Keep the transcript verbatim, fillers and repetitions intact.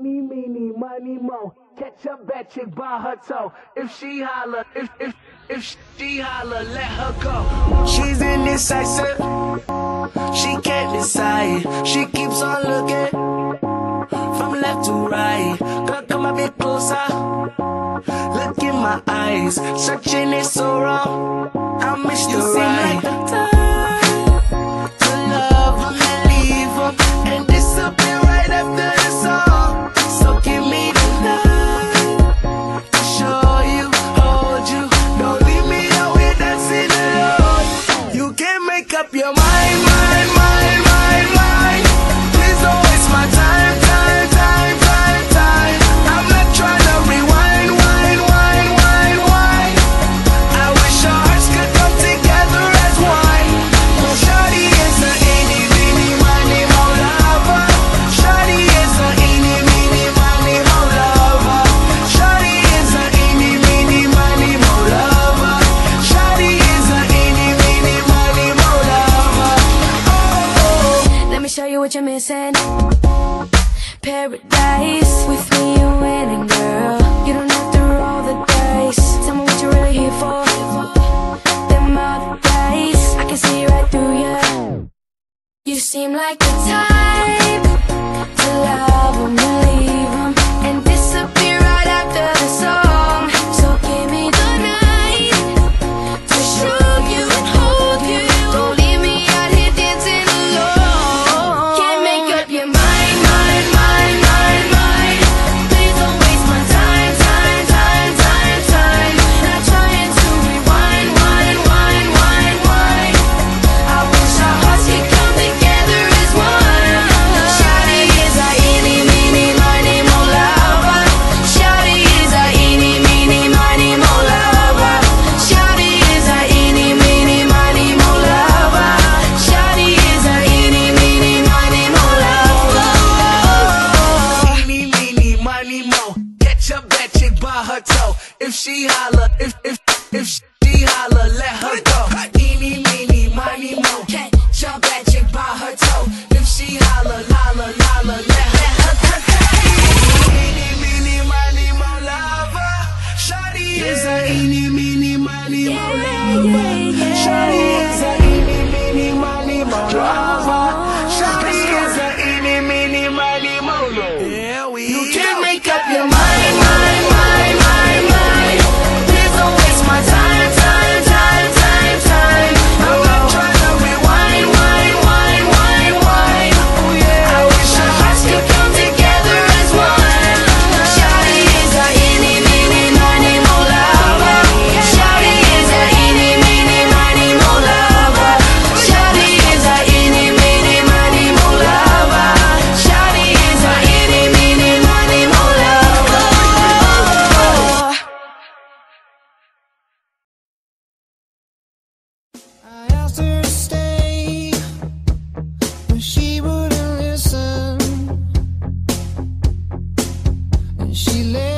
Eeny, meeny, miny, mo. Catch a bad chick by her toe. If she holler, if if if she holler, let her go. She's indecisive. She can't decide. She keeps on looking from left to right. Girl, come a bit closer. Look in my eyes. Searching is so wrong. I miss the right. Like the time to love them and leave them and disappear right after the song. So give me the night to show you, hold you. Don't leave me out here dancing alone. You can't make up your mind, mind, mind, mind, mind. Please don't waste my time, time, time, time, time. I'm not trying to rewind, wind, wind, wind, wind. I wish our hearts could come together as one. Shawty is a eeny, meeny, miny, mo lover. Shawty is a eeny, meeny, miny, mo lover. Shawty is a eeny, meeny, miny, mo lover. Shawty is a eeny, meeny, miny, mo lover. Oh, let me show you what you're missing. Paradise, with me you're winning, girl. You don't have to roll the dice. Tell me what you're really here for. Them other days, I can see right through you. You seem like the type to love them, believe them, and disappear right after the song. So give me the night to show you and hold you. Don't leave me out here dancing alone. Can't make up your mind, mind, mind, mind, mind. Please don't waste my time, time, time, time, time. Not trying to rewind, wind, wind, wind, wind. I wish our hearts could come together as one. Shawty is a eeny, meeny, miny, mo lover. Shawty is a eeny, meeny, miny, mo lover. Shawty is a eeny, meeny, miny, mo lover. Shawty is a eeny, meeny, miny, mo lover. eeny, meeny, miny, mo. Catch a bad chick by her toe. If she holler, if if if she holler, let her go. Eeny, meeny, miny, mo. Catch a bad chick by her toe. If she holler, holler, holler, let her go. Eeny, meeny, miny, mo lover. Shawty is a eeny, meeny, miny, mo lover. Shawty is a eeny, meeny, miny, mo lover. Shawty is a eeny, meeny, miny, mo lover. You can't make up your mind, mind, mind, mind, mind. Please don't waste my time, time, time, time, time. I'm not trying to rewind, wind, wind, wind, wind. I wish our hearts could come together as one. Shawty is a eeny, meeny, miny, mo lover. Shawty is a eeny, meeny, miny, mo lover. Shawty is a eeny, meeny, miny, mo lover. Shawty is a eeny, meeny, miny, mo lover. I asked her to stay, but she wouldn't listen, and she left.